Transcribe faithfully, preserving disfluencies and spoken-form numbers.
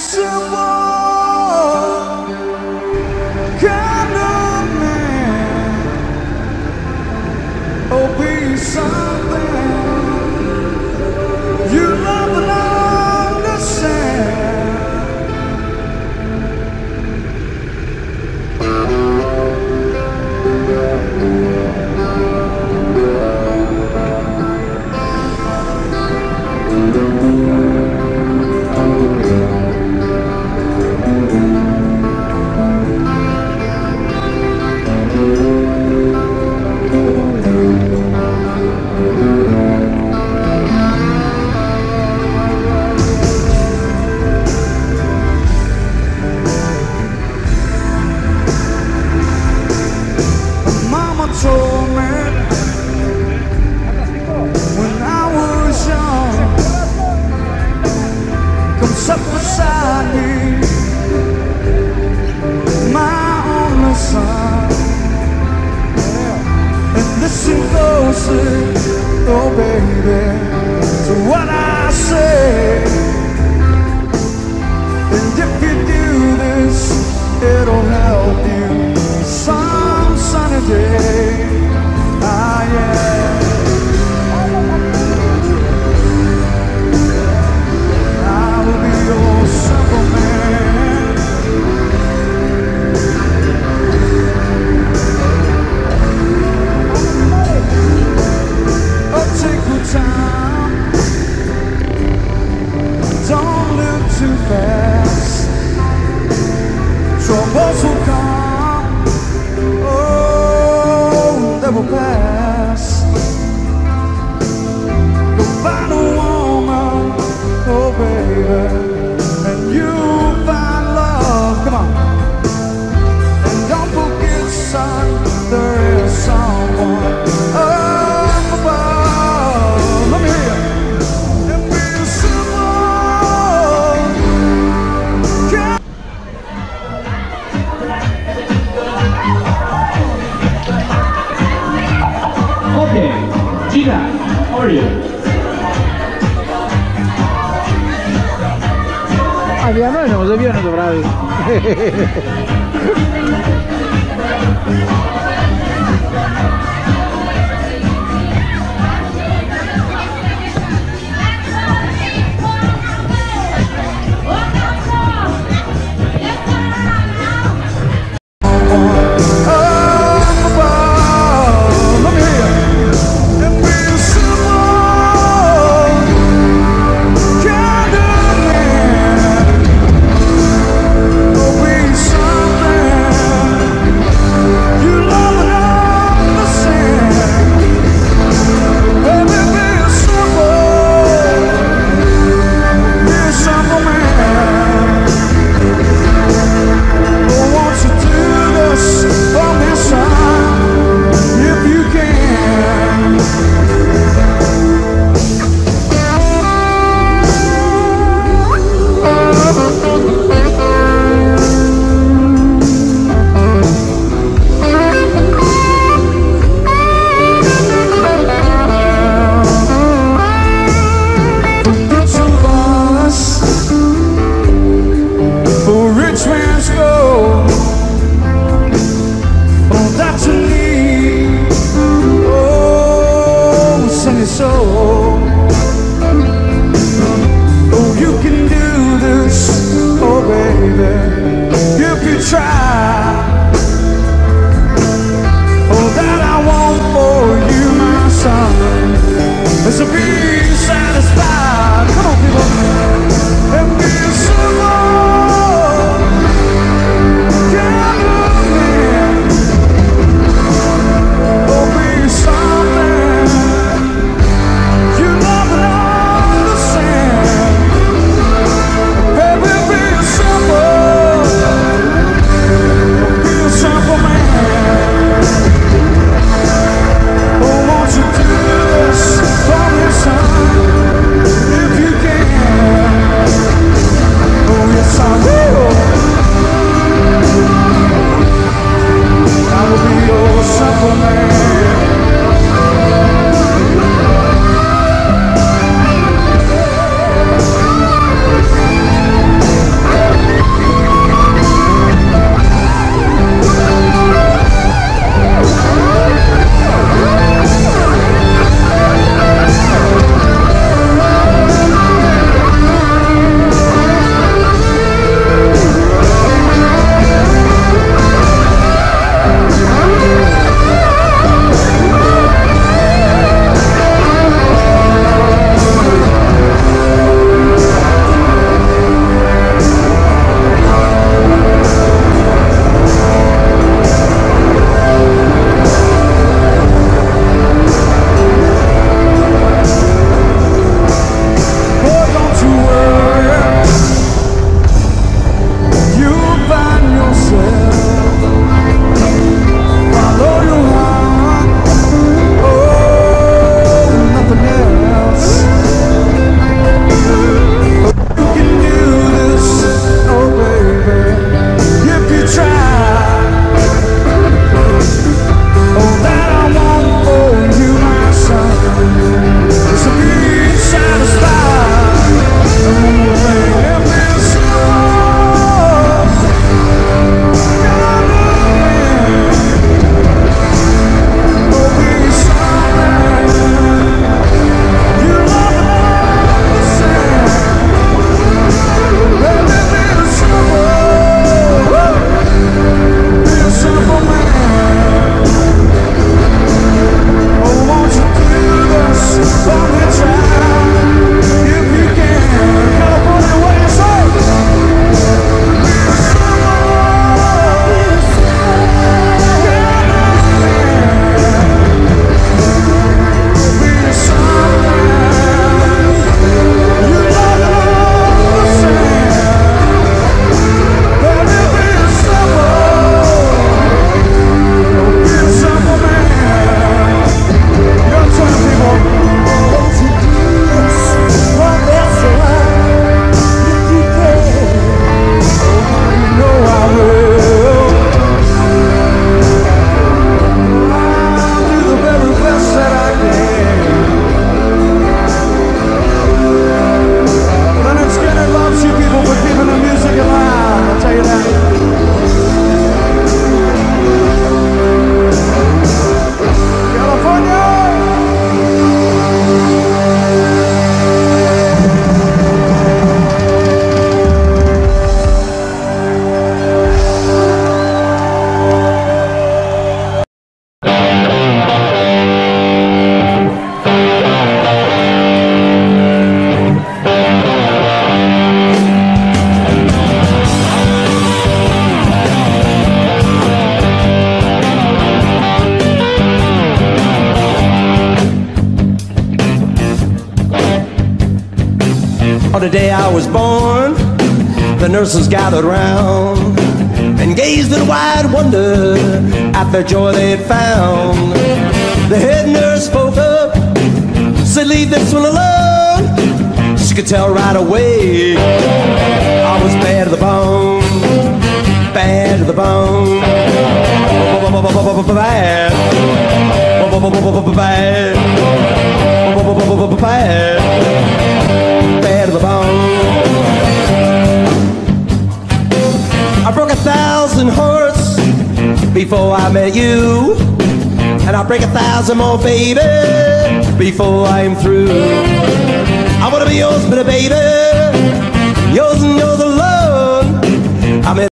someone kind of man, or be something you love and understand. Mama told me when I was young, come sit beside me, my only son, and listen closely, oh baby, to what I say. And if you do this, it'll help you some sunny day. Ah yeah, I will be your simple man. Oh, take your time, don't live too fast. Troubles will come, oh, they will pass. Go find a woman, oh baby, and you'll find love. Come on. And don't forget, son, there is someone up above. Let me hear you. And be someone can. Okay, Gina, how are you? Abbiamo noi non sappiamo bravi. You love it all the same. On the day I was born, the nurses gathered round and gazed in wide wonder at the joy they had found. The head nurse spoke up, said, "Leave this one alone." She could tell right away I was bad to the bone, bad to the bone, bad, bad, bad, bad to the bone. I broke a thousand hearts before I met you, and I'll break a thousand more, baby, before I'm through. I wanna be yours, but baby,